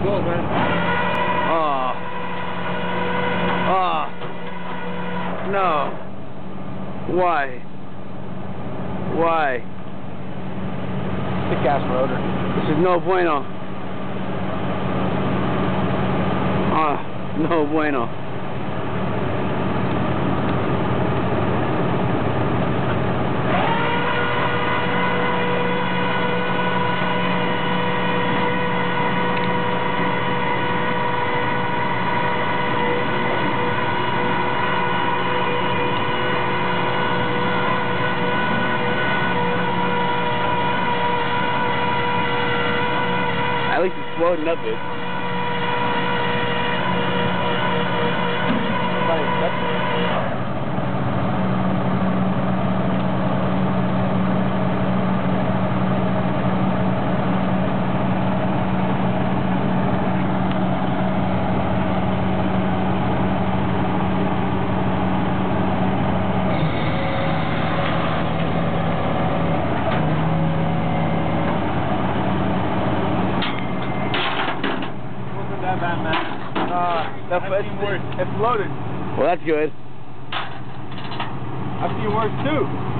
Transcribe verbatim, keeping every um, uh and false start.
Cool, man. Oh. Oh. No. Why? Why? Thick ass rotor. This is no bueno. Ah, no bueno. At least it's floating up it. That bad, man. Uh, that's I've seen worse. It's loaded. Well, that's good. I've seen worse too.